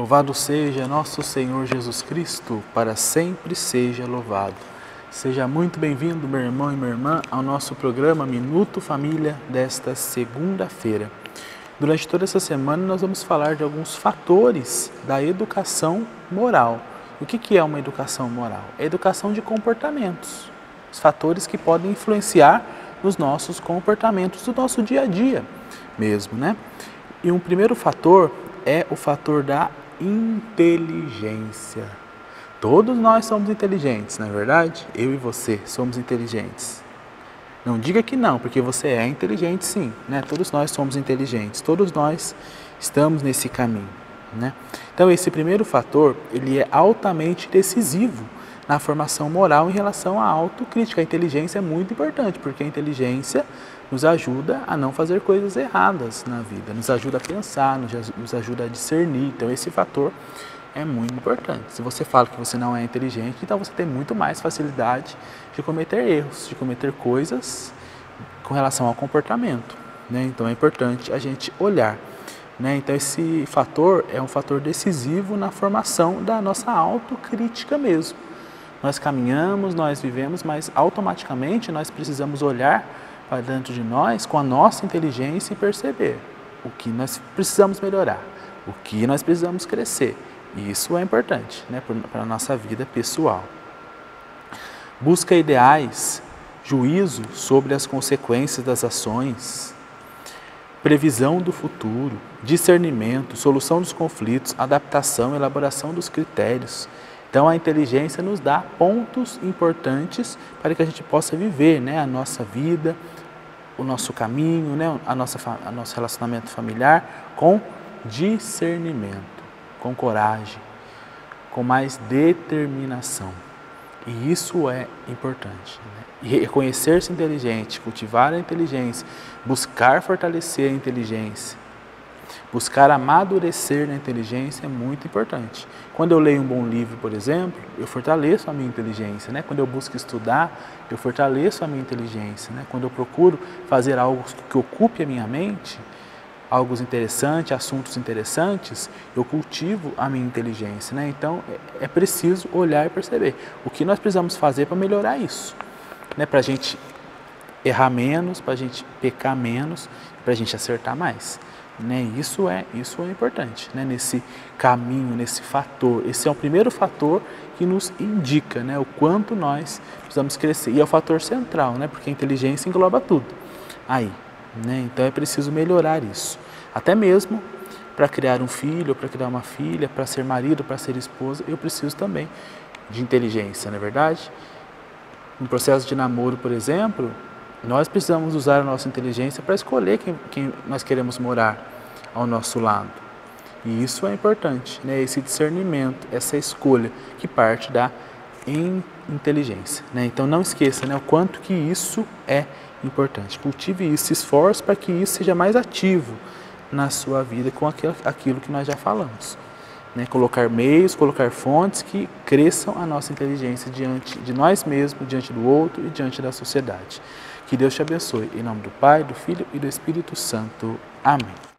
Louvado seja nosso Senhor Jesus Cristo, para sempre seja louvado. Seja muito bem-vindo, meu irmão e minha irmã, ao nosso programa Minuto Família desta segunda-feira. Durante toda essa semana nós vamos falar de alguns fatores da educação moral. O que é uma educação moral? É a educação de comportamentos, os fatores que podem influenciar nos nossos comportamentos do nosso dia a dia mesmo, né? E um primeiro fator é o fator da inteligência. Todos nós somos inteligentes, não é verdade? Eu e você somos inteligentes. Não diga que não, porque você é inteligente sim, né? Todos nós somos inteligentes, todos nós estamos nesse caminho, né? Então esse primeiro fator, ele é altamente decisivo na formação moral em relação à autocrítica. A inteligência é muito importante, porque a inteligência nos ajuda a não fazer coisas erradas na vida, nos ajuda a pensar, nos ajuda a discernir. Então esse fator é muito importante. Se você fala que você não é inteligente, então você tem muito mais facilidade de cometer erros, de cometer coisas com relação ao comportamento, né? Então é importante a gente olhar, né? Então esse fator é um fator decisivo na formação da nossa autocrítica mesmo. Nós caminhamos, nós vivemos, mas automaticamente nós precisamos olhar para dentro de nós com a nossa inteligência e perceber o que nós precisamos melhorar, o que nós precisamos crescer. E isso é importante, né, para a nossa vida pessoal. Busca ideais, juízo sobre as consequências das ações, previsão do futuro, discernimento, solução dos conflitos, adaptação, elaboração dos critérios. Então a inteligência nos dá pontos importantes para que a gente possa viver, né, a nossa vida, o nosso caminho, né, nosso relacionamento familiar com discernimento, com coragem, com mais determinação. E isso é importante, né? E reconhecer-se inteligente, cultivar a inteligência, buscar fortalecer a inteligência, buscar amadurecer na inteligência é muito importante. Quando eu leio um bom livro, por exemplo, eu fortaleço a minha inteligência, né? Quando eu busco estudar, eu fortaleço a minha inteligência, né? Quando eu procuro fazer algo que ocupe a minha mente, algo interessante, assuntos interessantes, eu cultivo a minha inteligência, né? Então é preciso olhar e perceber o que nós precisamos fazer para melhorar isso, né? Para a gente errar menos, para a gente pecar menos, para a gente acertar mais, né? Isso é importante, né? Nesse caminho, nesse fator. Esse é o primeiro fator que nos indica, né, o quanto nós precisamos crescer. E é o fator central, né? Porque a inteligência engloba tudo aí, né? Então é preciso melhorar isso. Até mesmo para criar um filho, para criar uma filha, para ser marido, para ser esposa, eu preciso também de inteligência, não é verdade? No processo de namoro, por exemplo, nós precisamos usar a nossa inteligência para escolher quem nós queremos morar ao nosso lado. E isso é importante, né? Esse discernimento, essa escolha que parte da inteligência, né? Então não esqueça, né, o quanto que isso é importante. Cultive isso, se esforce para que isso seja mais ativo na sua vida com aquilo que nós já falamos, né? Colocar meios, colocar fontes que cresçam a nossa inteligência diante de nós mesmos, diante do outro e diante da sociedade. Que Deus te abençoe. Em nome do Pai, do Filho e do Espírito Santo. Amém.